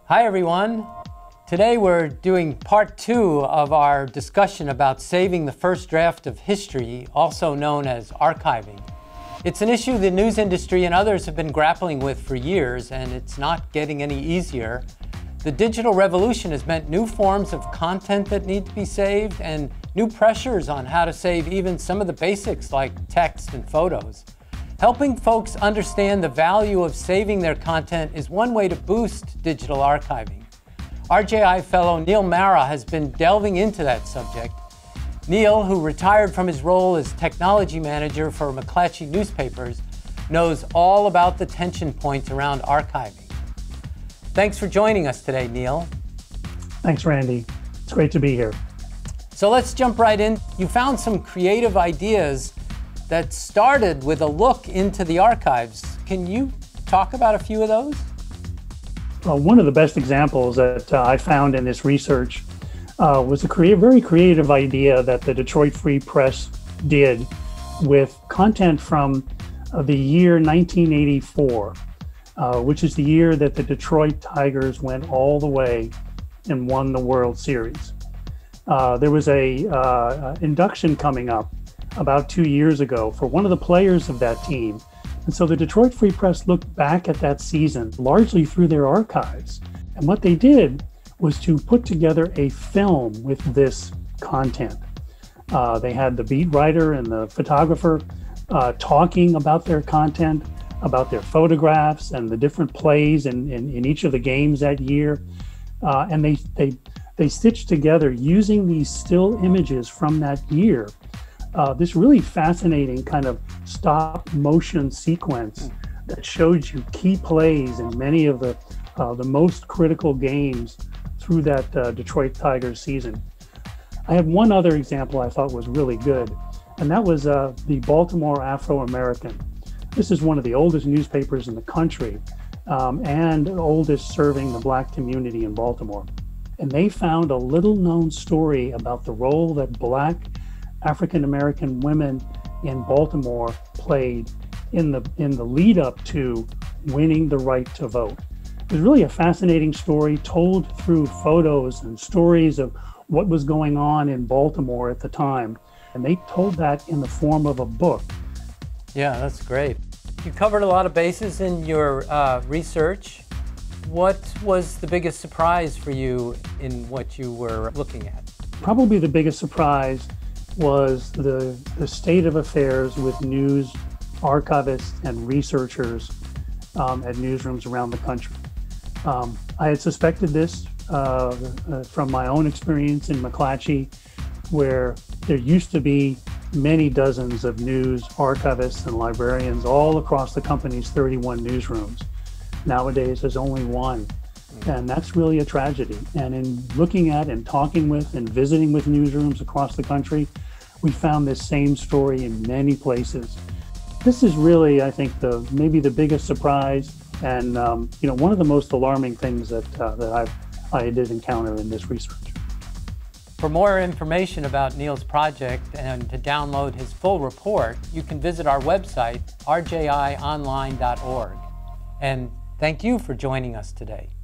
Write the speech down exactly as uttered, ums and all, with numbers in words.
Hi everyone. Today we're doing part two of our discussion about saving the first draft of history, also known as archiving. It's an issue the news industry and others have been grappling with for years, and it's not getting any easier. The digital revolution has meant new forms of content that need to be saved and new pressures on how to save even some of the basics like text and photos. Helping folks understand the value of saving their content is one way to boost digital archiving. R J I Fellow Neil Mara has been delving into that subject. Neil, who retired from his role as technology manager for McClatchy Newspapers, knows all about the tension points around archiving. Thanks for joining us today, Neil. Thanks, Randy. It's great to be here. So let's jump right in. You found some creative ideas that started with a look into the archives. Can you talk about a few of those? Well, one of the best examples that uh, I found in this research uh, was a crea- very creative idea that the Detroit Free Press did with content from uh, the year nineteen eighty-four, uh, which is the year that the Detroit Tigers went all the way and won the World Series. Uh, there was a uh, induction coming up about two years ago for one of the players of that team. And so the Detroit Free Press looked back at that season largely through their archives. And what they did was to put together a film with this content. Uh, they had the beat writer and the photographer uh, talking about their content, about their photographs and the different plays in, in, in each of the games that year. Uh, and they, they, they stitched together using these still images from that year Uh, this really fascinating kind of stop motion sequence that showed you key plays in many of the uh, the most critical games through that uh, Detroit Tigers season. I have one other example I thought was really good, and that was uh, the Baltimore Afro-American. This is one of the oldest newspapers in the country um, and oldest serving the Black community in Baltimore. And they found a little known story about the role that Black African-American women in Baltimore played in the in the lead up to winning the right to vote. It was really a fascinating story told through photos and stories of what was going on in Baltimore at the time. And they told that in the form of a book. Yeah, that's great. You covered a lot of bases in your uh, research. What was the biggest surprise for you in what you were looking at? Probably the biggest surprise was the, the state of affairs with news archivists and researchers um, at newsrooms around the country. Um, I had suspected this uh, uh, from my own experience in McClatchy, where there used to be many dozens of news archivists and librarians all across the company's thirty-one newsrooms. Nowadays, there's only one. And that's really a tragedy. And in looking at and talking with and visiting with newsrooms across the country, we found this same story in many places. This is really, I think, the maybe the biggest surprise, and um, you know, one of the most alarming things that uh, that I've, I did encounter in this research. For more information about Neil's project and to download his full report, you can visit our website, r j i online dot org. And thank you for joining us today.